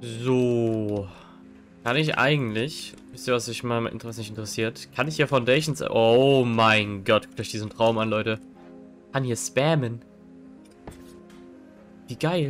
So. Kann ich eigentlich, wisst ihr, was mich mal nicht interessiert? Kann ich hier Foundations... Oh mein Gott, guckt euch diesen Traum an, Leute. Kann hier spammen. Wie geil.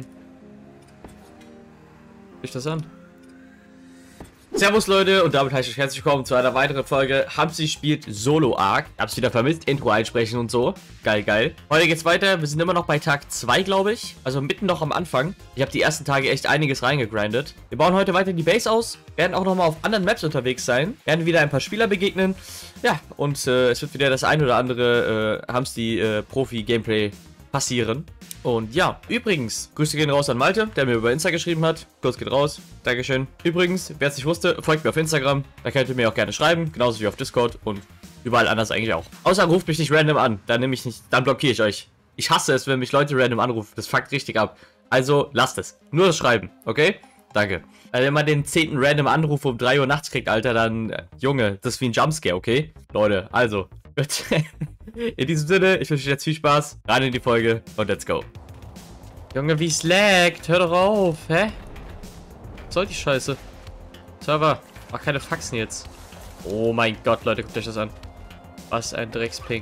Guckt euch das an. Servus Leute und damit heiße ich herzlich willkommen zu einer weiteren Folge Hamsi spielt Solo Ark. Hab's wieder vermisst, Intro einsprechen und so. Geil, geil. Heute geht's weiter, wir sind immer noch bei Tag 2, glaube ich. Also mitten noch am Anfang. Ich habe die ersten Tage echt einiges reingegrindet. Wir bauen heute weiter die Base aus, werden auch nochmal auf anderen Maps unterwegs sein, werden wieder ein paar Spieler begegnen. Ja, und es wird wieder das ein oder andere Hamsi Profi-Gameplay passieren. Und ja, übrigens, Grüße gehen raus an Malte, der mir über Insta geschrieben hat. Kurs geht raus. Dankeschön. Übrigens, wer es nicht wusste, folgt mir auf Instagram. Da könnt ihr mir auch gerne schreiben, genauso wie auf Discord und überall anders eigentlich auch. Außer ruft mich nicht random an, dann nehme ich nicht, dann blockiere ich euch. Ich hasse es, wenn mich Leute random anrufen. Das fuckt richtig ab. Also lasst es. Nur das Schreiben, okay? Danke. Wenn man den 10. random Anruf um 3 Uhr nachts kriegt, Alter, dann, Junge, das ist wie ein Jumpscare, okay? Leute, also, in diesem Sinne, ich wünsche euch jetzt viel Spaß, rein in die Folge und let's go. Junge, wie es laggt, hör doch auf, hä? Was soll die Scheiße? Server, mach keine Faxen jetzt. Oh mein Gott, Leute, guckt euch das an. Was ein Drecksping.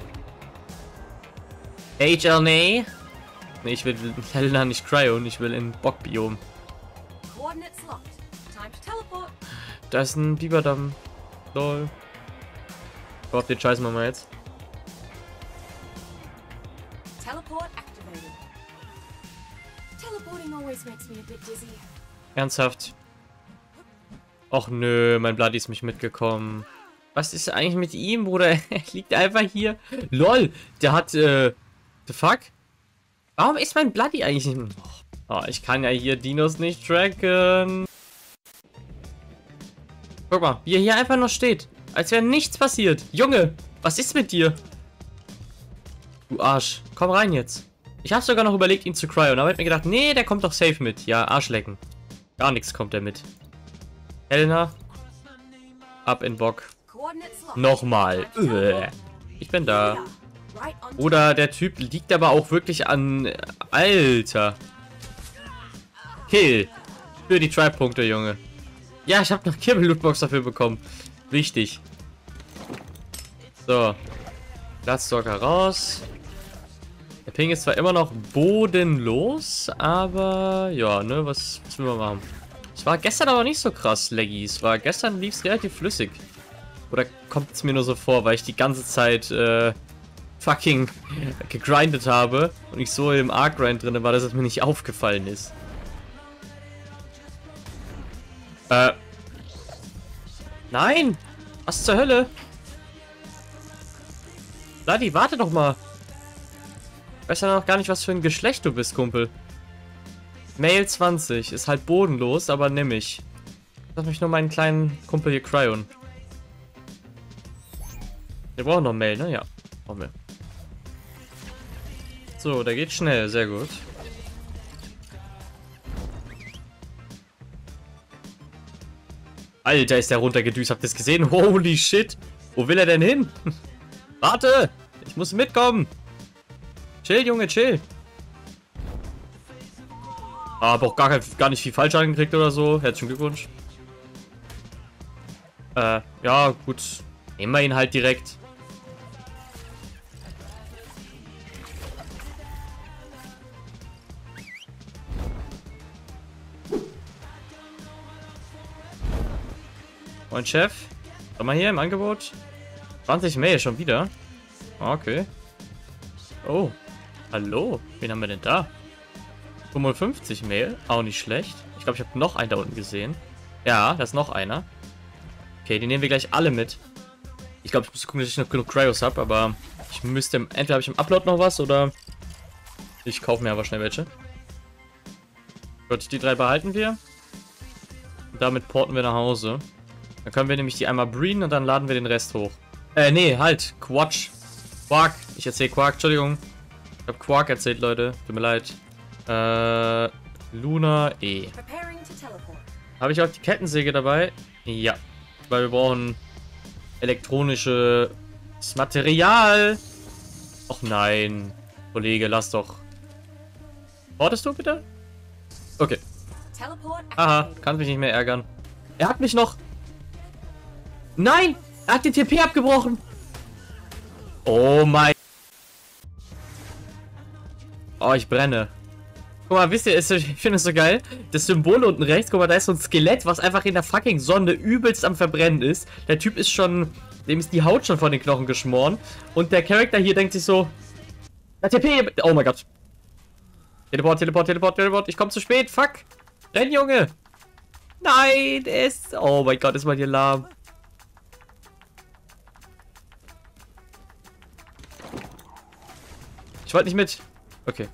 HLNA? Nee, ich will Helena nicht Cryon, ich will in Bockbiom. Da ist ein Biberdamm. Lol. Ich brauch den Scheiß mal jetzt. Ernsthaft? Och nö, mein Bloody ist mich mitgekommen. Was ist eigentlich mit ihm, Bruder? Er liegt einfach hier. LOL, der hat, the fuck? Warum ist mein Bloody eigentlich nicht... Oh, ich kann ja hier Dinos nicht tracken. Guck mal, wie er hier einfach noch steht. Als wäre nichts passiert. Junge, was ist mit dir? Du Arsch, komm rein jetzt. Ich habe sogar noch überlegt, ihn zu cryon, aber ich hab mir gedacht, nee, der kommt doch safe mit. Ja, Arschlecken. Gar nichts kommt er mit. Helena. Ab in Bock. Nochmal. Ich bin da. Oder der Typ liegt aber auch wirklich an... Alter. Kill. Für die Tribe-Punkte, Junge. Ja, ich habe noch Kirbel-Lootbox dafür bekommen. Wichtig. So. Blattstalker raus. Der Ping ist zwar immer noch bodenlos, aber ja, ne, was will man machen? Es war gestern aber nicht so krass laggy. Gestern lief es relativ flüssig. Oder kommt es mir nur so vor, weil ich die ganze Zeit fucking gegrindet habe und ich so im Arc-Grind drin war, dass es mir nicht aufgefallen ist. Nein! Was zur Hölle? Bloody, warte doch mal. Ich weiß ja noch gar nicht, was für ein Geschlecht du bist, Kumpel. Male 20. Ist halt bodenlos, aber nimm ich. Lass mich nur meinen kleinen Kumpel hier cryon. Wir brauchen noch Male, ne? Ja. Brauchen wir. So, der geht schnell. Sehr gut. Alter, ist der runtergedüst. Habt ihr das gesehen? Holy shit. Wo will er denn hin? Warte. Ich muss mitkommen. Chill, Junge, chill. Aber auch gar nicht viel Fallschaden gekriegt oder so. Herzlichen Glückwunsch. Ja, gut. Nehmen wir ihn halt direkt. Moin, Chef. Schau mal hier im Angebot. 20 Mail schon wieder. Okay. Oh. Hallo. Wen haben wir denn da? 55 Mail. Auch nicht schlecht. Ich glaube, ich habe noch einen da unten gesehen. Ja, da ist noch einer. Okay, die nehmen wir gleich alle mit. Ich glaube, ich muss gucken, dass ich noch genug Cryos habe, aber ich müsste... Entweder habe ich im Upload noch was oder... Ich kaufe mir aber schnell welche. Gut, die 3 behalten wir. Und damit porten wir nach Hause. Dann können wir nämlich die einmal breeden und dann laden wir den Rest hoch. Nee, halt. Quatsch. Quark. Ich erzähle Quark, Entschuldigung. Ich habe Quark erzählt, Leute. Tut mir leid. Luna E. Habe ich auch die Kettensäge dabei? Ja. Weil wir brauchen elektronisches Material. Och nein. Kollege, lass doch. Wartest du bitte? Okay. Aha, kannst mich nicht mehr ärgern. Er hat mich noch... Nein! Er hat den TP abgebrochen! Oh mein... Oh, ich brenne. Guck mal, wisst ihr, ich finde es so geil. Das Symbol unten rechts, guck mal, da ist so ein Skelett, was einfach in der fucking Sonne übelst am Verbrennen ist. Der Typ ist schon... Dem ist die Haut schon von den Knochen geschmoren. Und der Charakter hier denkt sich so... Der TP... Oh mein Gott. Teleport, Teleport, Teleport, Teleport. Ich komme zu spät. Fuck. Renn, Junge. Nein, ist... Oh mein Gott, ist mal hier lahm. Ich wollte nicht mit. Okay.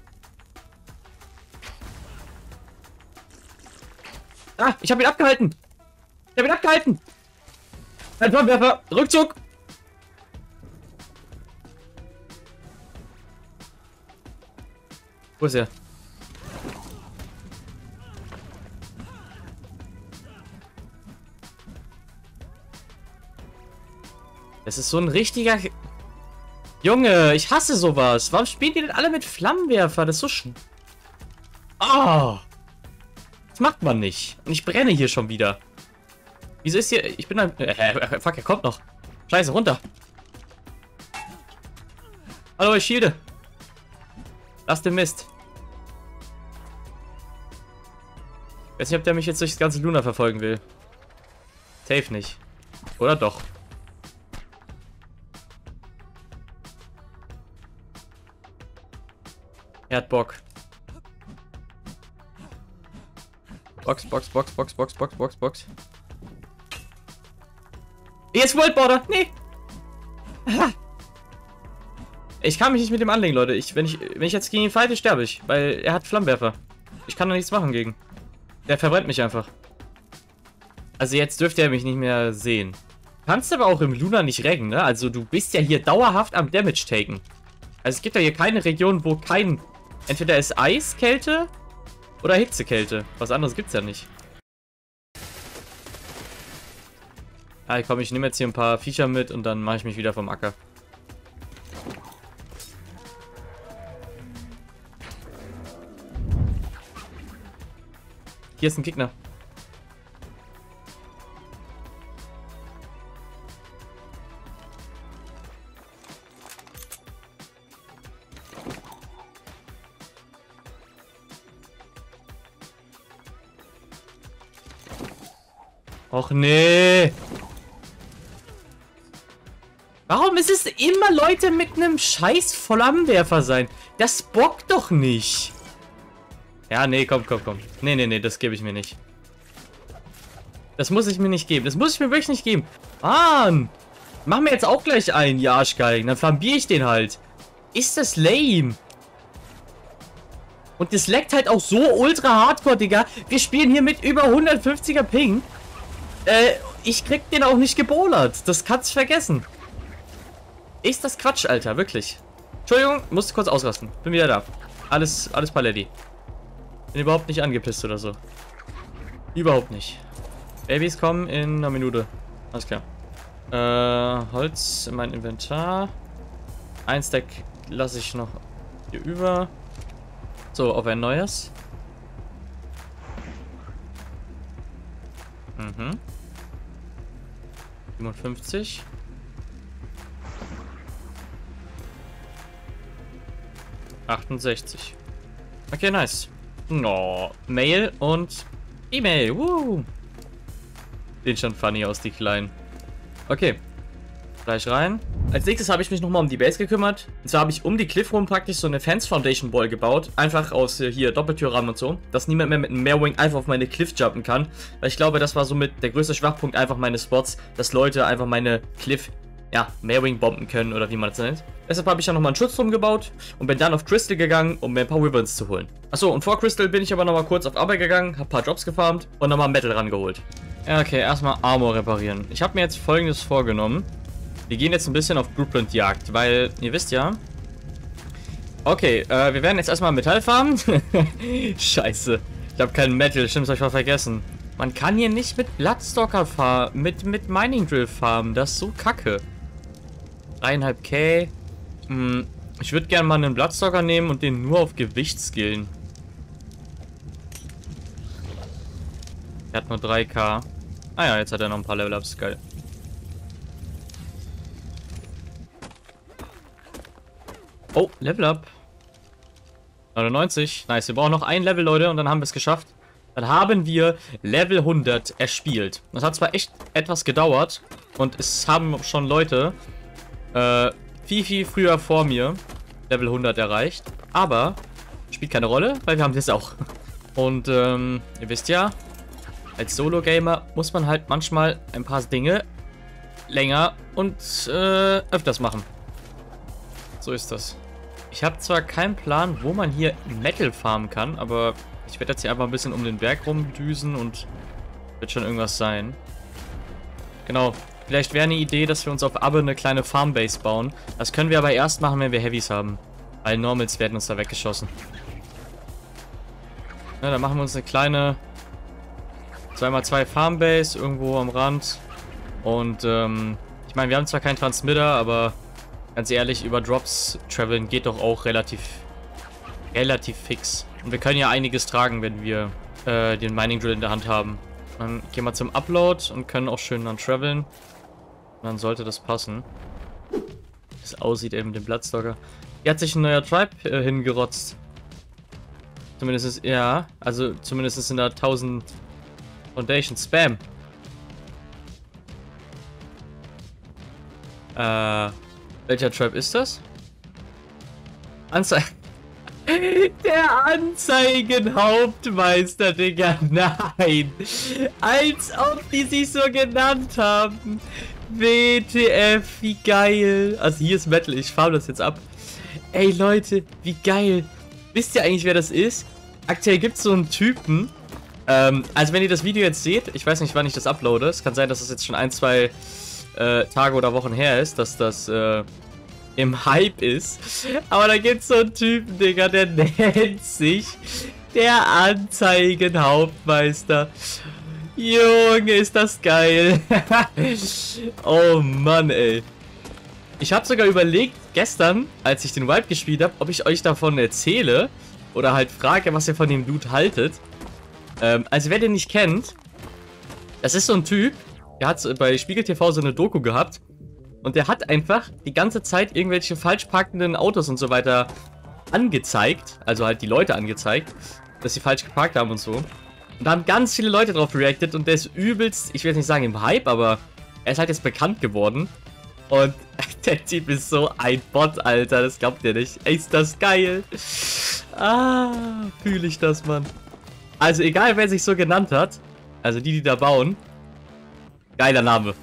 Ah, ich habe ihn abgehalten. Ich habe ihn abgehalten. Ein Flammenwerfer. Rückzug. Wo ist er? Das ist so ein richtiger... Junge, ich hasse sowas. Warum spielen die denn alle mit Flammenwerfer? Das ist so Ah! Das macht man nicht. Und ich brenne hier schon wieder. Wieso ist hier... Ich bin ein... fuck, er kommt noch. Scheiße, runter. Hallo, ich shielde. Lass den Mist. Ich weiß nicht, ob der mich jetzt durch das ganze Luna verfolgen will. Safe nicht. Oder doch? Er hat Bock. Box, Box, Box, Box, Box, Box, Box, Box. Jetzt World Border! Nee! Aha. Ich kann mich nicht mit dem anlegen, Leute. Wenn ich jetzt gegen ihn fighte, sterbe ich. Weil er hat Flammenwerfer. Ich kann da nichts machen gegen. Der verbrennt mich einfach. Also jetzt dürfte er mich nicht mehr sehen. Du kannst aber auch im Luna nicht reggen, ne? Also du bist ja hier dauerhaft am Damage taken. Also es gibt ja hier keine Region, wo kein... Entweder ist Eiskälte oder Hitzekälte. Was anderes gibt's ja nicht. Ah, komm, ich nehme jetzt hier ein paar Viecher mit und dann mache ich mich wieder vom Acker. Hier ist ein Gegner. Och nee. Warum ist es immer Leute mit einem scheiß Flammenwerfer sein? Das bockt doch nicht. Ja, nee, komm, komm, komm. Nee, nee, nee, das gebe ich mir nicht. Das muss ich mir nicht geben. Das muss ich mir wirklich nicht geben. Mann. Mach mir jetzt auch gleich einen, die Arschgeigen. Dann flambiere ich den halt. Ist das lame. Und das leckt halt auch so ultra hardcore, Digga. Wir spielen hier mit über 150er Ping. Ich krieg den auch nicht gebowlert. Das kannst du vergessen. Ist das Quatsch, Alter. Wirklich. Entschuldigung, musste kurz ausrasten. Bin wieder da. Alles Paletti. Bin überhaupt nicht angepisst oder so. Überhaupt nicht. Babys kommen in einer Minute. Alles klar. Holz in mein Inventar. Ein Stack lasse ich noch hier über. So, auf ein neues. Mhm. 57. Okay, nice. No, Mail und E-Mail. Sehen schon funny aus, die Kleinen. Okay. Gleich rein. Als nächstes habe ich mich nochmal um die Base gekümmert. Und zwar habe ich um die Cliff rum praktisch so eine Fence Foundation Wall gebaut. Einfach aus hier Doppeltürrahmen und so. Dass niemand mehr mit einem Meerwing einfach auf meine Cliff jumpen kann. Weil ich glaube, das war somit der größte Schwachpunkt einfach meines Spots. Dass Leute einfach meine Cliff, ja, Meerwing bomben können oder wie man das nennt. Deshalb habe ich dann nochmal einen Schutz drum gebaut und bin dann auf Crystal gegangen, um mir ein paar Wyverns zu holen. Achso, und vor Crystal bin ich aber nochmal kurz auf Arbeit gegangen, habe ein paar Jobs gefarmt und nochmal Metal rangeholt. Ja, okay, erstmal Armor reparieren. Ich habe mir jetzt Folgendes vorgenommen. Wir gehen jetzt ein bisschen auf Blueprint-Jagd, weil, ihr wisst ja... Okay, wir werden jetzt erstmal Metall farmen. Scheiße, ich habe keinen Metal, stimmt, hab ich mal vergessen. Man kann hier nicht mit Bloodstalker farmen, mit Mining Drill farmen, das ist so kacke. 3,5K. Ich würde gerne mal einen Bloodstalker nehmen und den nur auf Gewicht skillen. Er hat nur 3k. Ah ja, jetzt hat er noch ein paar Level-Ups. Geil. Oh, Level-Up. 99. Nice. Wir brauchen noch ein Level, Leute, und dann haben wir es geschafft. Dann haben wir Level 100 erspielt. Das hat zwar echt etwas gedauert. Und es haben schon Leute viel früher vor mir Level 100 erreicht. Aber spielt keine Rolle, weil wir haben das auch. Und ihr wisst ja, als Solo-Gamer muss man halt manchmal ein paar Dinge länger und öfters machen. So ist das. Ich habe zwar keinen Plan, wo man hier Metal farmen kann, aber ich werde jetzt hier einfach ein bisschen um den Berg rumdüsen und wird schon irgendwas sein. Genau. Vielleicht wäre eine Idee, dass wir uns auf Abbe eine kleine Farmbase bauen. Das können wir aber erst machen, wenn wir Heavys haben. Weil Normals werden uns da weggeschossen. Ja, dann machen wir uns eine kleine 2x2 Farmbase irgendwo am Rand. Und ich meine, wir haben zwar keinen Transmitter, aber ganz ehrlich, über Drops traveln geht doch auch relativ fix. Und wir können ja einiges tragen, wenn wir den Mining Drill in der Hand haben. Dann gehen wir zum Upload und können auch schön dann traveln. Und dann sollte das passen. Wie es aussieht eben mit dem Bloodstocker. Hier hat sich ein neuer Tribe hingerotzt. Zumindest ist, ja, also zumindest sind da 1000 Foundation Spam. Welcher Tribe ist das? Anzeigen. Der Anzeigenhauptmeister, Digga. Nein. Als ob die sich so genannt haben. WTF, wie geil. Also hier ist Metal, ich farm das jetzt ab. Ey Leute, wie geil. Wisst ihr eigentlich, wer das ist? Aktuell gibt es so einen Typen. Also wenn ihr das Video jetzt seht, ich weiß nicht, wann ich das uploade. Es kann sein, dass es jetzt schon 1, 2 Tage oder Wochen her ist, dass das im Hype ist. Aber da gibt es so einen Typen, Digga, der nennt sich der Anzeigenhauptmeister. Junge, ist das geil. Oh Mann, ey. Ich habe sogar überlegt, gestern, als ich den Wipe gespielt habe, ob ich euch davon erzähle oder halt frage, was ihr von dem Dude haltet. Also wer den nicht kennt, das ist so ein Typ, der hat bei Spiegel TV so eine Doku gehabt und der hat einfach die ganze Zeit irgendwelche falsch parkenden Autos und so weiter angezeigt, also halt die Leute angezeigt, dass sie falsch geparkt haben und so. Und da haben ganz viele Leute drauf reacted und der ist übelst, ich will jetzt nicht sagen im Hype, aber er ist halt jetzt bekannt geworden. Und der Typ ist so ein Bot, Alter, das glaubt ihr nicht. Ey, ist das geil. Ah, fühle ich das, Mann. Also egal, wer sich so genannt hat, also die da bauen, geiler Name.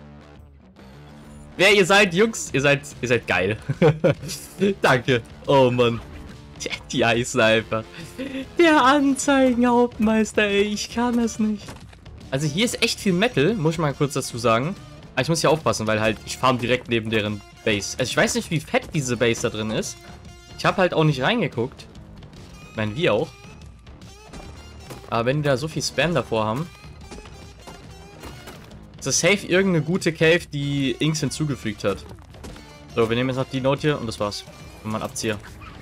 Wer ihr seid, Jungs, ihr seid geil. Danke. Oh, Mann. Die heißen einfach. Der Anzeigenhauptmeister, ey, ich kann das nicht. Also hier ist echt viel Metal, muss ich mal kurz dazu sagen. Aber ich muss hier aufpassen, weil halt ich farm direkt neben deren Base. Also ich weiß nicht, wie fett diese Base da drin ist. Ich habe halt auch nicht reingeguckt. Ich meine, wir auch. Aber wenn die da so viel Spam davor haben, ist das safe irgendeine gute Cave, die Inks hinzugefügt hat. So, wir nehmen jetzt noch die Note hier und das war's. Wenn man abziehe.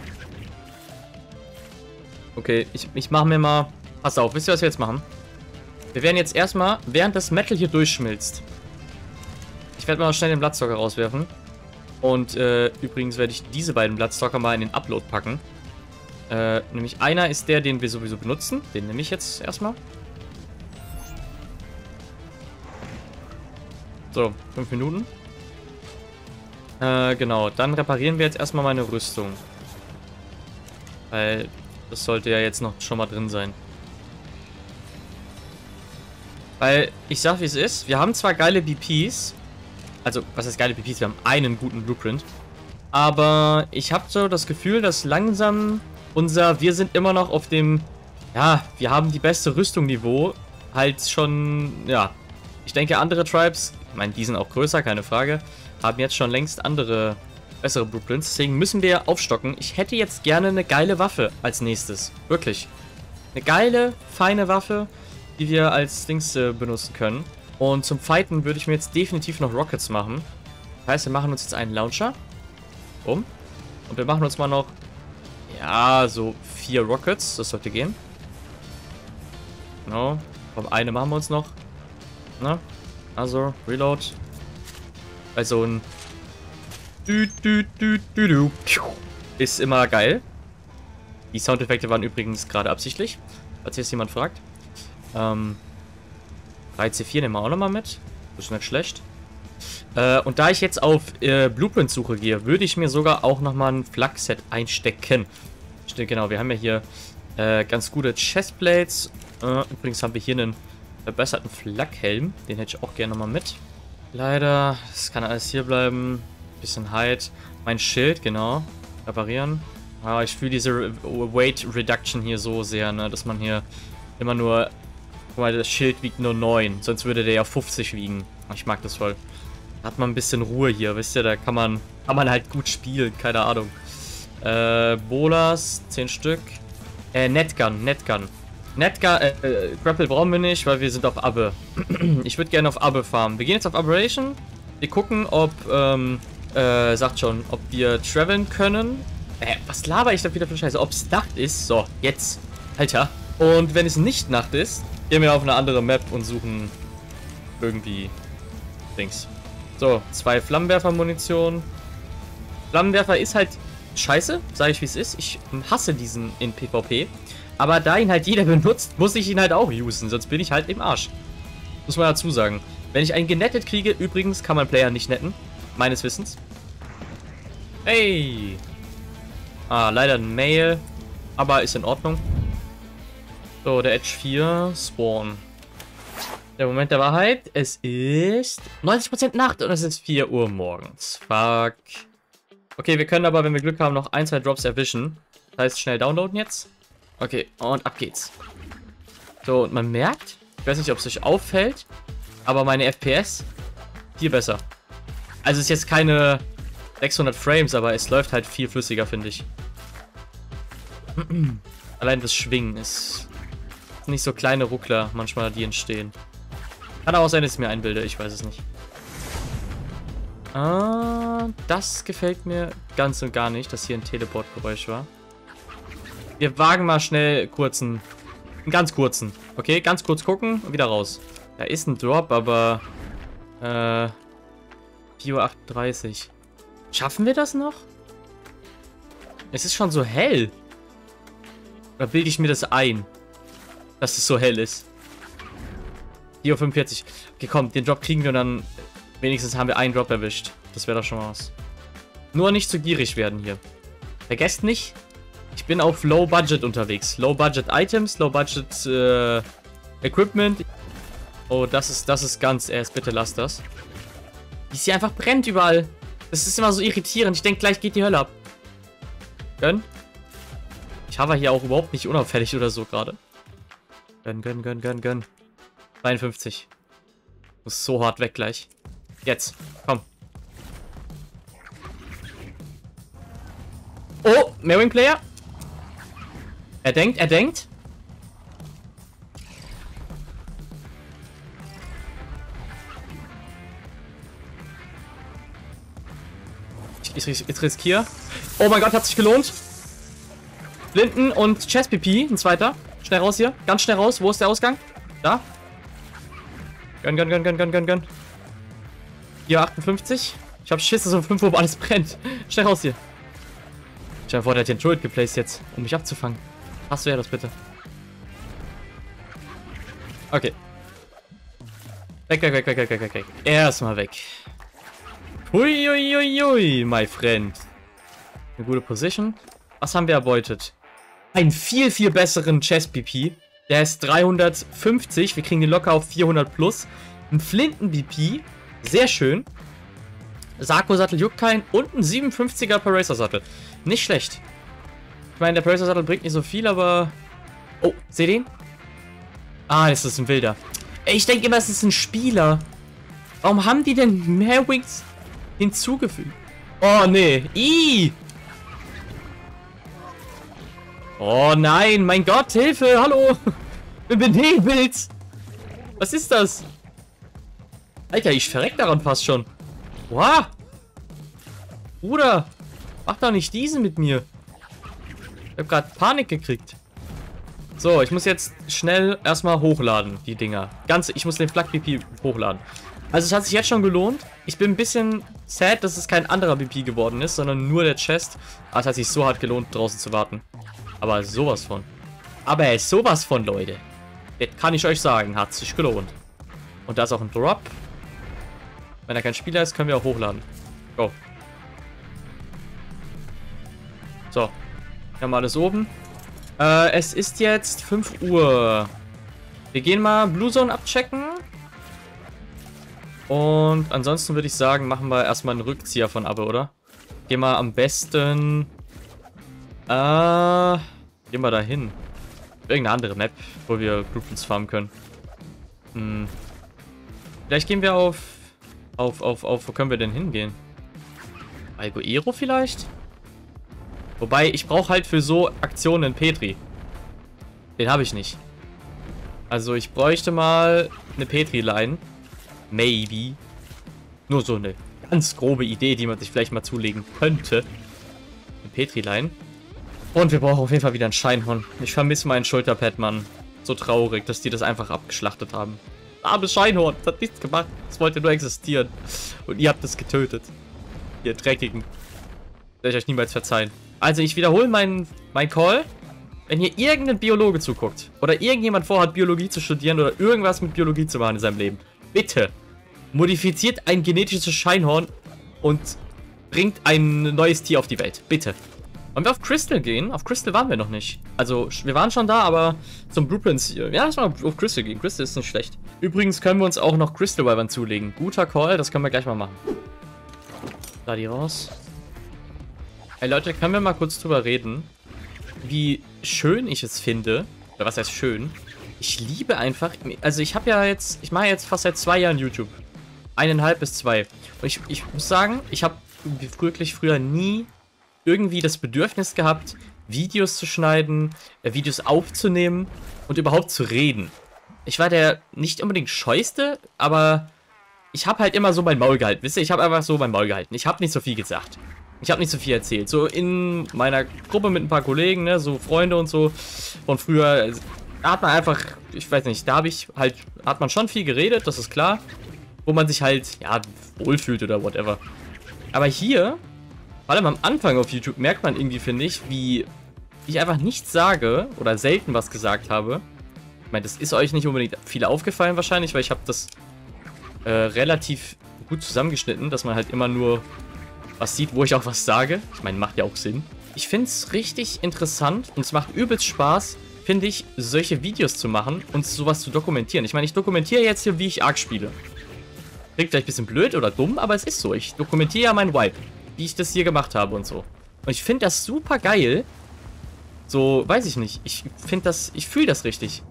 Okay, ich mache mir mal... Pass auf, wisst ihr, was wir jetzt machen? Wir werden jetzt erstmal, während das Metal hier durchschmilzt, ich werde mal schnell den Bloodstocker rauswerfen. Und übrigens werde ich diese beiden Bloodstocker mal in den Upload packen. Nämlich einer ist der, den wir sowieso benutzen. Den nehme ich jetzt erstmal. So, 5 Minuten. Genau, dann reparieren wir jetzt erstmal meine Rüstung. Weil das sollte ja jetzt noch schon mal drin sein. Weil, ich sag wie es ist, wir haben zwar geile BPs. Also, was heißt geile BPs? Wir haben einen guten Blueprint. Aber ich habe so das Gefühl, dass langsam wir sind immer noch auf dem, ja, wir haben die beste Rüstung-Niveau halt schon, ja. Ich denke, andere Tribes, ich meine, die sind auch größer, keine Frage, haben jetzt schon längst andere, bessere Blueprints. Deswegen müssen wir aufstocken. Ich hätte jetzt gerne eine geile Waffe als nächstes. Wirklich. Eine geile, feine Waffe, die wir als Dings benutzen können. Und zum Fighten würde ich mir jetzt definitiv noch Rockets machen. Das heißt, wir machen uns jetzt einen Launcher. Und wir machen uns mal noch, ja, so 4 Rockets. Das sollte gehen. Genau. Komm, eine machen wir uns noch. Na? Also, Reload. Bei so ein ist immer geil. Die Soundeffekte waren übrigens gerade absichtlich, falls jetzt jemand fragt. 3C4 nehmen wir auch nochmal mit. Das ist nicht schlecht. Und da ich jetzt auf Blueprint-Suche gehe, würde ich mir sogar auch nochmal ein Flak-Set einstecken. Stimmt, genau, wir haben ja hier ganz gute Chestplates. Übrigens haben wir hier einen verbesserten Flak-Helm. Den hätte ich auch gerne nochmal mit. Leider, das kann alles hier bleiben. Bisschen Hide. Mein Schild, genau. Reparieren. Ah, ich fühle diese Weight Reduction hier so sehr, ne, dass man hier immer nur... Guck mal, das Schild wiegt nur 9. Sonst würde der ja 50 wiegen. Ich mag das voll. Da hat man ein bisschen Ruhe hier, wisst ihr? Da kann man halt gut spielen. Keine Ahnung. Bolas, 10 Stück. Netgun. Grapple brauchen wir nicht, weil wir sind auf Abbe. Ich würde gerne auf Abbe farmen. Wir gehen jetzt auf Aberration. Wir gucken, ob, sagt schon, ob wir traveln können. Was laber ich da wieder für Scheiße? Ob es Nacht ist? So, jetzt. Alter. Und wenn es nicht Nacht ist, gehen wir auf eine andere Map und suchen irgendwie Dings. So, 2 Flammenwerfer-Munition. Flammenwerfer ist halt scheiße, sage ich wie es ist. Ich hasse diesen in PvP. Aber da ihn halt jeder benutzt, muss ich ihn halt auch usen, sonst bin ich halt im Arsch. Muss man dazu sagen. Wenn ich einen genettet kriege, übrigens kann man Player nicht netten. Meines Wissens. Hey! Ah, leider ein Mail. Aber ist in Ordnung. So, der Edge 4. Spawn. Der Moment der Wahrheit. Es ist 90% Nacht und es ist 4 Uhr morgens. Fuck. Okay, wir können aber, wenn wir Glück haben, noch 1, 2 Drops erwischen. Das heißt, schnell downloaden jetzt. Okay, und ab geht's. So, und man merkt, ich weiß nicht, ob es euch auffällt, aber meine FPS viel besser. Also es ist jetzt keine 600 Frames, aber es läuft halt viel flüssiger, finde ich. Allein das Schwingen ist nicht so kleine Ruckler manchmal, die entstehen. Kann auch sein, dass ich mir einbilde, ich weiß es nicht. Das gefällt mir ganz und gar nicht, dass hier ein Teleport-Geräusch war. Wir wagen mal schnell einen ganz kurzen. Okay, ganz kurz gucken und wieder raus. Da ist ein Drop, aber 4:38 Uhr. Schaffen wir das noch? Es ist schon so hell. Oder bilde ich mir das ein, dass es so hell ist? 4:45 Uhr. Okay, komm, den Drop kriegen wir und dann wenigstens haben wir einen Drop erwischt. Das wäre doch schon mal was. Nur nicht zu gierig werden hier. Vergesst nicht, ich bin auf Low Budget unterwegs. Low Budget Items, Low Budget Equipment. Oh, das ist ganz erst. Bitte lasst das. Wie es hier einfach brennt überall. Das ist immer so irritierend. Ich denke, gleich geht die Hölle ab. Gönn. Ich habe hier auch überhaupt nicht unauffällig oder so gerade. Gönn. 52. Muss so hart weg gleich. Jetzt. Komm. Oh, Marine Player. Er denkt. Ich riskiere. Oh mein Gott, hat sich gelohnt. Blinden und Chest PP, ein zweiter. Schnell raus hier. Ganz schnell raus. Wo ist der Ausgang? Da. Gönn. 4:58. Ich hab Schiss, dass um 5 Uhr alles brennt. Schnell raus hier. Stell dir vor, der hat den Turret geplaced jetzt, um mich abzufangen. Hast du ja das bitte. Okay. Weg. Erstmal weg. Hui, my friend. Eine gute Position. Was haben wir erbeutet? Einen viel besseren Chest-BP. Der ist 350. Wir kriegen den locker auf 400 plus. Ein Flinten-BP. Sehr schön. Sarko-Sattel juckt keinen. Und ein 57er Paracer-Sattel. Nicht schlecht. Ich meine, der Paracer-Sattel bringt nicht so viel, aber... Oh, seht ihr ihn? Ah, das ist ein Wilder. Ey, ich denke immer, es ist ein Spieler. Warum haben die denn mehr Wings hinzugefügt? Oh, nee. Oh nein, mein Gott, Hilfe, hallo. Bin benebelt. Was ist das? Alter, ich verreck daran fast schon. Wow. Bruder, mach doch nicht diesen mit mir. Ich hab gerade Panik gekriegt. So, ich muss jetzt schnell erstmal hochladen, die Dinger. Ich muss den Flak-BP hochladen. Also es hat sich jetzt schon gelohnt. Ich bin ein bisschen sad, dass es kein anderer BP geworden ist, sondern nur der Chest. Aber es hat sich so hart gelohnt, draußen zu warten. Aber sowas von. Aber sowas von, Leute. Das kann ich euch sagen, hat sich gelohnt. Und da ist auch ein Drop. Wenn er kein Spieler ist, können wir auch hochladen. Go. So. Wir haben alles oben. Es ist jetzt 5 Uhr. Wir gehen mal Blue Zone abchecken. Und ansonsten würde ich sagen, machen wir erstmal einen Rückzieher von Abbe, oder? Gehen wir am besten... gehen wir da hin. Irgendeine andere Map, wo wir Groupons farmen können. Vielleicht gehen wir auf... Wo können wir denn hingehen? Algoero vielleicht? Wobei, ich brauche halt für so Aktionen einen Petri. Den habe ich nicht. Also ich bräuchte mal eine Petri-Line. Maybe. Nur so eine ganz grobe Idee, die man sich vielleicht mal zulegen könnte. Eine Petri-Line. Und wir brauchen auf jeden Fall wieder ein Scheinhorn. Ich vermisse meinen Schulterpad, Mann. So traurig, dass die das einfach abgeschlachtet haben. Armes Scheinhorn, das hat nichts gemacht. Es wollte nur existieren. Und ihr habt es getötet. Ihr Dreckigen. Werde ich euch niemals verzeihen. Also ich wiederhole meinen Call. Wenn hier irgendein Biologe zuguckt oder irgendjemand vorhat, Biologie zu studieren oder irgendwas mit Biologie zu machen in seinem Leben, bitte modifiziert ein genetisches Scheinhorn und bringt ein neues Tier auf die Welt. Bitte. Wollen wir auf Crystal gehen? Auf Crystal waren wir noch nicht. Also, wir waren schon da, aber zum Blueprints hier. Ja, lass mal auf Crystal gehen. Crystal ist nicht schlecht. Übrigens können wir uns auch noch Crystal Wyvern zulegen. Guter Call, das können wir gleich mal machen. Da die raus. Hey Leute, können wir mal kurz drüber reden, wie schön ich es finde. Oder was heißt schön? Ich liebe einfach, also ich mache jetzt fast seit 2 Jahren YouTube. 1,5 bis 2. Und ich muss sagen, ich habe wirklich früher nie irgendwie das Bedürfnis gehabt, Videos zu schneiden, Videos aufzunehmen und überhaupt zu reden. Ich war der nicht unbedingt scheueste, aber ich habe halt immer so mein Maul gehalten. Wisst ihr, ich habe einfach so mein Maul gehalten. Ich habe nicht so viel gesagt. Ich habe nicht so viel erzählt. So in meiner Gruppe mit ein paar Kollegen, ne, so Freunde und so von früher, da hat man einfach, ich weiß nicht, hat man schon viel geredet, das ist klar. Wo man sich halt, ja, wohlfühlt oder whatever. Aber hier, vor allem am Anfang auf YouTube, merkt man irgendwie, finde ich, wie ich einfach nichts sage oder selten was gesagt habe. Ich meine, das ist euch nicht unbedingt viel aufgefallen wahrscheinlich, weil ich habe das relativ gut zusammengeschnitten, dass man halt immer nur was sieht, wo ich auch was sage. Ich meine, macht ja auch Sinn. Ich finde es richtig interessant und es macht übelst Spaß, finde ich, solche Videos zu machen und sowas zu dokumentieren. Ich meine, ich dokumentiere jetzt hier, wie ich Ark spiele. Klingt vielleicht ein bisschen blöd oder dumm, aber es ist so. Ich dokumentiere ja meinen Vibe, wie ich das hier gemacht habe und so. Und ich finde das super geil. So, weiß ich nicht. Ich fühle das richtig.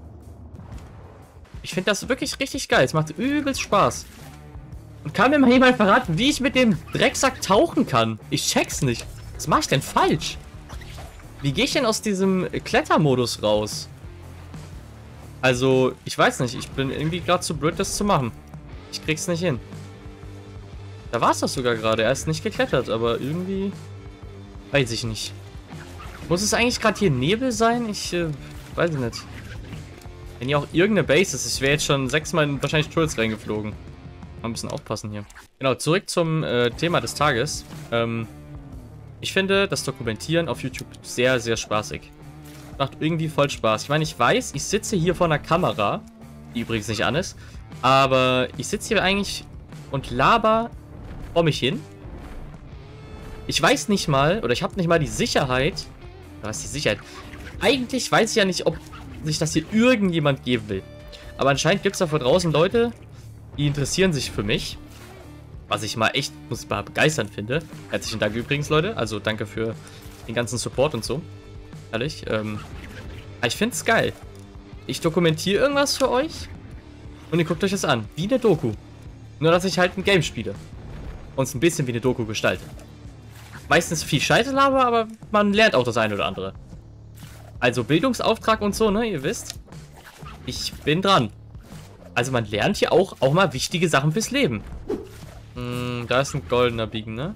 Ich finde das wirklich richtig geil. Es macht übelst Spaß. Und kann mir mal jemand verraten, wie ich mit dem Drecksack tauchen kann? Ich check's nicht. Was mache ich denn falsch? Wie gehe ich denn aus diesem Klettermodus raus? Also, ich weiß nicht. Ich bin irgendwie gerade zu blöd, das zu machen. Ich krieg's nicht hin. Da war es doch sogar gerade. Er ist nicht geklettert, aber irgendwie... Weiß ich nicht. Muss es eigentlich gerade hier Nebel sein? Ich weiß nicht. Wenn hier auch irgendeine Base ist. Ich wäre jetzt schon 6-mal wahrscheinlich Turrets reingeflogen. Mal ein bisschen aufpassen hier. Genau, zurück zum Thema des Tages. Ich finde das Dokumentieren auf YouTube sehr, sehr spaßig. Macht irgendwie voll Spaß. Ich meine, ich weiß, ich sitze hier vor einer Kamera, die übrigens nicht an ist. Aber ich sitze hier eigentlich und laber vor mich hin. Ich weiß nicht mal, oder ich habe nicht mal die Sicherheit. Was ist die Sicherheit? Eigentlich weiß ich ja nicht, ob sich das hier irgendjemand geben will. Aber anscheinend gibt es da vor draußen Leute, die interessieren sich für mich. Was ich mal echt, muss ich mal begeistern finde. Herzlichen Dank übrigens, Leute. Also danke für den ganzen Support und so. Ehrlich. Ich finde es geil. Ich dokumentiere irgendwas für euch. Und ihr guckt euch das an. Wie eine Doku. Nur, dass ich halt ein Game spiele. Und es ein bisschen wie eine Doku gestalte. Meistens viel Scheiße laber, aber man lernt auch das eine oder andere. Also Bildungsauftrag und so, ne? Ihr wisst. Ich bin dran. Also man lernt hier auch mal wichtige Sachen fürs Leben. Da ist ein goldener Biegen, ne?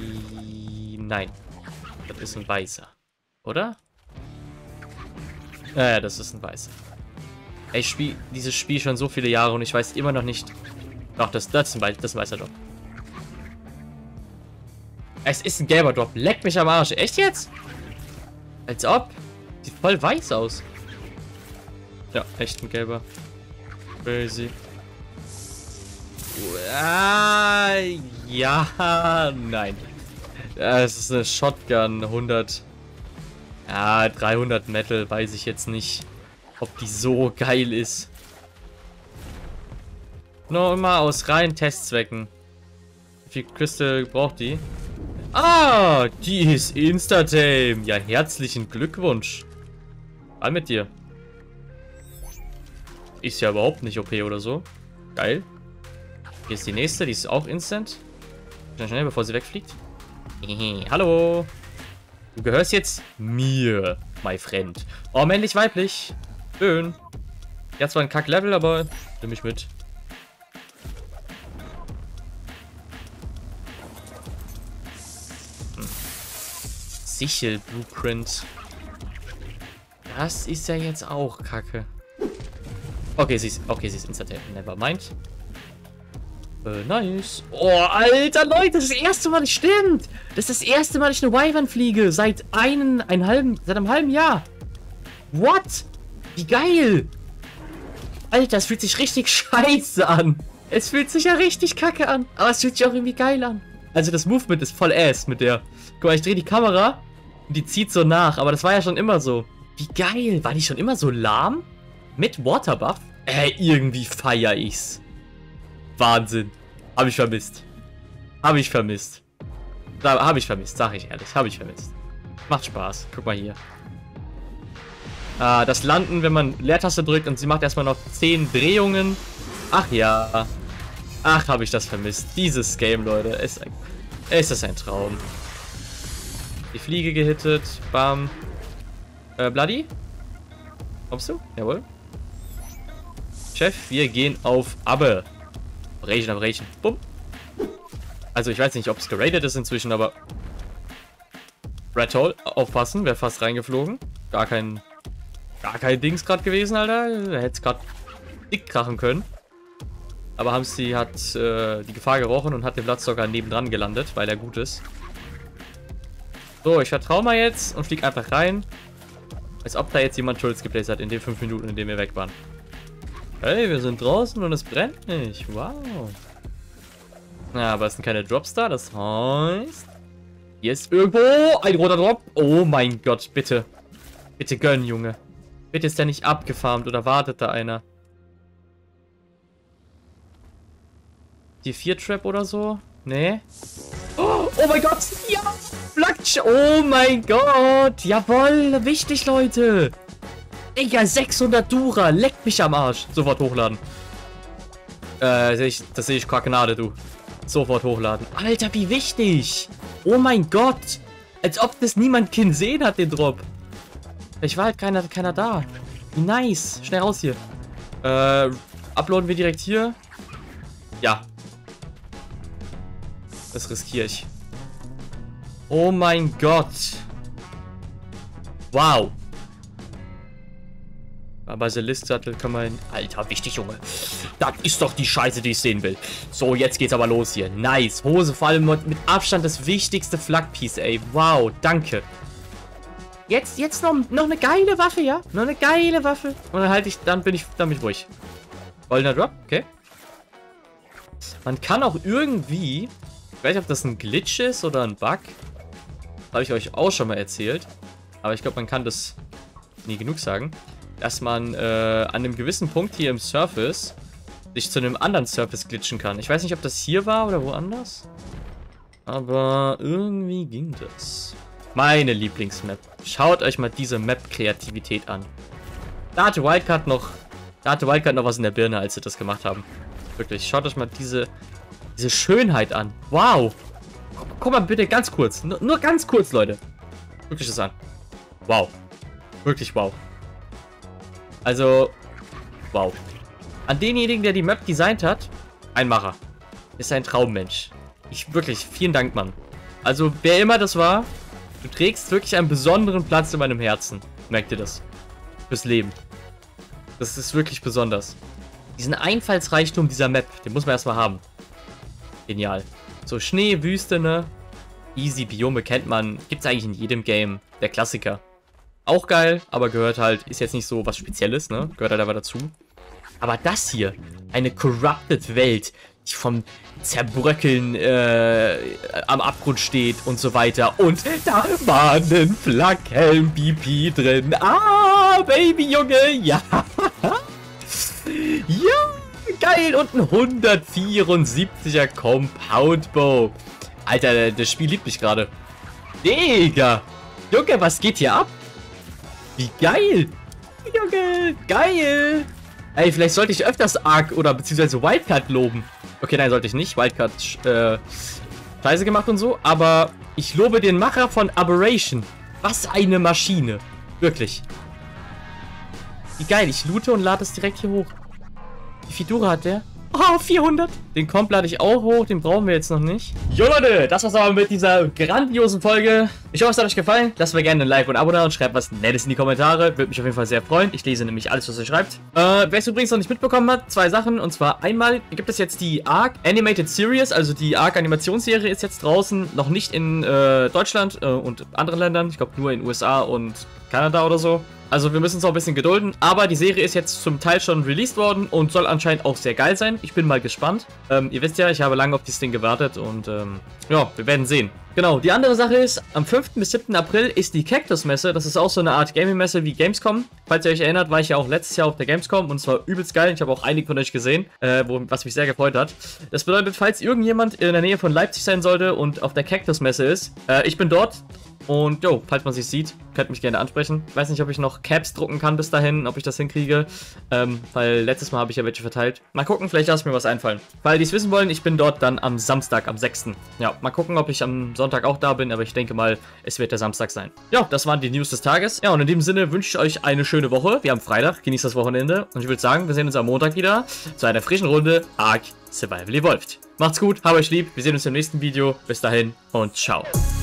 Nein. Das ist ein weißer. Oder? Ja, das ist ein Weißer. Ey, ich spiele dieses Spiel schon so viele Jahre und ich weiß immer noch nicht... Doch, das ist ein weißer Drop. Es ist ein gelber Drop. Leck mich am Arsch. Echt jetzt? Als ob. Sieht voll weiß aus. Ja, echt ein gelber. Crazy. Ja, nein. Es ist eine Shotgun. 100. Ja, 300 Metal. Weiß ich jetzt nicht, ob die so geil ist. Nur immer aus reinen Testzwecken. Wie viel Crystal braucht die? Ah, die ist Insta-Tame. Ja, herzlichen Glückwunsch. All mit dir. Ist ja überhaupt nicht OP oder so. Geil. Hier ist die nächste, die ist auch instant. Schnell, schnell, bevor sie wegfliegt. Hallo. Du gehörst jetzt mir, my friend. Oh, männlich, weiblich. Schön. Die hat zwar ein Kack-Level, aber nimm mich mit. Sichel-Blueprint. Das ist ja jetzt auch Kacke. Okay, sie ist instant. Never mind. Nice. Oh, Alter, Leute, das ist das erste Mal, das stimmt. Das ist das erste Mal, dass ich eine Wyvern fliege. Seit einem halben Jahr. What? Wie geil. Alter, es fühlt sich richtig scheiße an. Es fühlt sich ja richtig kacke an. Aber es fühlt sich auch irgendwie geil an. Also das Movement ist voll ass mit der. Guck mal, ich drehe die Kamera und die zieht so nach. Aber das war ja schon immer so. Wie geil. War die schon immer so lahm? Mit Waterbuff? Irgendwie feier ich's. Wahnsinn. Habe ich vermisst. Habe ich vermisst. Habe ich vermisst, sag ich ehrlich. Habe ich vermisst. Macht Spaß. Guck mal hier. Das Landen, wenn man Leertaste drückt und sie macht erstmal noch 10 Drehungen. Ach ja. Ach, habe ich das vermisst. Dieses Game, Leute. Es ist ein Traum. Die Fliege gehittet. Bam. Bloody? Kommst du? Jawohl. Chef, wir gehen auf Abbe. Operation. Bumm. Also ich weiß nicht, ob es geradet ist inzwischen, aber... Red Hole, aufpassen, wäre fast reingeflogen. Gar kein Dings gerade gewesen, Alter. Er hätte es gerade dick krachen können. Aber Hamsi hat die Gefahr gerochen und hat den Bloodstocker nebendran gelandet, weil er gut ist. So, ich vertraue mal jetzt und fliege einfach rein. Als ob da jetzt jemand Schulz geplaced hat in den 5 Minuten, in denen wir weg waren. Hey, wir sind draußen und es brennt nicht. Wow. Ja, aber es sind keine Drops da. Das heißt... Hier ist irgendwo ein roter Drop. Oh mein Gott, bitte. Bitte gönn, Junge. Bitte ist der nicht abgefarmt oder wartet da einer. Die 4-Trap oder so? Nee. Oh mein Gott. Ja. Flatsch. Oh mein Gott. Jawohl. Wichtig, Leute. Digga, 600 Dura. Leckt mich am Arsch. Sofort hochladen. Das sehe ich Gnade, du. Sofort hochladen. Alter, wie wichtig. Oh mein Gott. Als ob das niemand gesehen hat, den Drop. Ich war halt keiner da. Wie nice. Schnell raus hier. Uploaden wir direkt hier. Ja. Das riskiere ich. Oh mein Gott. Wow. Aber Basilisk-Sattel kann man... Alter, wichtig, Junge. Das ist doch die Scheiße, die ich sehen will. So, jetzt geht's aber los hier. Nice. Hose, vor allem mit Abstand das wichtigste Flak-Piece, ey. Wow, danke. Jetzt noch eine geile Waffe, ja? Noch eine geile Waffe. Und dann bin ich ruhig. Goldener Drop, okay. Man kann auch irgendwie... Ich weiß nicht, ob das ein Glitch ist oder ein Bug. Das habe ich euch auch schon mal erzählt. Aber ich glaube, man kann das nie genug sagen. Dass man an einem gewissen Punkt hier im Surface sich zu einem anderen Surface glitchen kann. Ich weiß nicht, ob das hier war oder woanders. Aber irgendwie ging das. Meine Lieblingsmap. Schaut euch mal diese Map-Kreativität an. Da hatte Wildcard noch was in der Birne, als sie das gemacht haben. Wirklich, schaut euch mal diese Schönheit an. Wow. Guck mal bitte ganz kurz. Nur ganz kurz, Leute. Guckt euch das an. Wow. Wirklich wow. Also, wow. An denjenigen, der die Map designt hat, ein Macher. Ist ein Traummensch. Wirklich, vielen Dank, Mann. Also, wer immer das war, du trägst wirklich einen besonderen Platz in meinem Herzen. Merkt ihr das? fürs Leben. Das ist wirklich besonders. Diesen Einfallsreichtum dieser Map, den muss man erstmal haben. Genial. So, Schnee, Wüste, ne? Easy, Biome kennt man. Gibt's eigentlich in jedem Game. Der Klassiker. Auch geil, aber gehört halt, ist jetzt nicht so was Spezielles, ne? Gehört halt aber dazu. Aber das hier, eine corrupted Welt, die vom Zerbröckeln am Abgrund steht und so weiter. Und da war ein Flakhelm BP drin. Ah, Baby, Junge, ja. Ja, geil. Und ein 174er Compound Bow. Alter, das Spiel liebt mich gerade. Digga. Junge, was geht hier ab? Wie geil. Junge, geil. Ey, vielleicht sollte ich öfters Ark oder beziehungsweise Wildcard loben. Okay, nein, sollte ich nicht. Wildcard, Scheiße gemacht und so. Aber ich lobe den Macher von Aberration. Was eine Maschine. Wirklich. Wie geil. Ich loote und lade es direkt hier hoch. Wie viel Dura hat der? Oh, 400. Den Comp lade ich auch hoch. Den brauchen wir jetzt noch nicht. Jo, Leute, das war's aber mit dieser grandiosen Folge. Ich hoffe, es hat euch gefallen. Lasst mir gerne ein Like und ein Abo da und schreibt was Nettes in die Kommentare. Würde mich auf jeden Fall sehr freuen. Ich lese nämlich alles, was ihr schreibt. Wer es übrigens noch nicht mitbekommen hat, 2 Sachen. Und zwar einmal gibt es jetzt die Ark Animated Series. Also die Ark Animationsserie ist jetzt draußen. Noch nicht in Deutschland und anderen Ländern. Ich glaube nur in USA und Kanada oder so. Also wir müssen uns auch ein bisschen gedulden, aber die Serie ist jetzt zum Teil schon released worden und soll anscheinend auch sehr geil sein. Ich bin mal gespannt. Ihr wisst ja, ich habe lange auf dieses Ding gewartet und ja, wir werden sehen. Genau, die andere Sache ist, am 5. bis 7. April ist die Cactus-Messe. Das ist auch so eine Art Gaming-Messe wie Gamescom. Falls ihr euch erinnert, war ich ja auch letztes Jahr auf der Gamescom und es war übelst geil. Ich habe auch einige von euch gesehen, was mich sehr gefreut hat. Das bedeutet, falls irgendjemand in der Nähe von Leipzig sein sollte und auf der Cactus-Messe ist, ich bin dort. Und jo, falls man sich sieht, könnt mich gerne ansprechen. Ich weiß nicht, ob ich noch Caps drucken kann bis dahin, ob ich das hinkriege. Weil letztes Mal habe ich ja welche verteilt. Mal gucken, vielleicht lasse ich mir was einfallen. Weil die es wissen wollen, ich bin dort dann am Samstag, am 6. Ja, mal gucken, ob ich am Sonntag auch da bin, aber ich denke mal, es wird der Samstag sein. Ja, das waren die News des Tages. Ja, und in dem Sinne wünsche ich euch eine schöne Woche. Wir haben Freitag, genießt das Wochenende. Und ich würde sagen, wir sehen uns am Montag wieder zu einer frischen Runde Ark Survival Evolved. Macht's gut, habt euch lieb, wir sehen uns im nächsten Video. Bis dahin und ciao.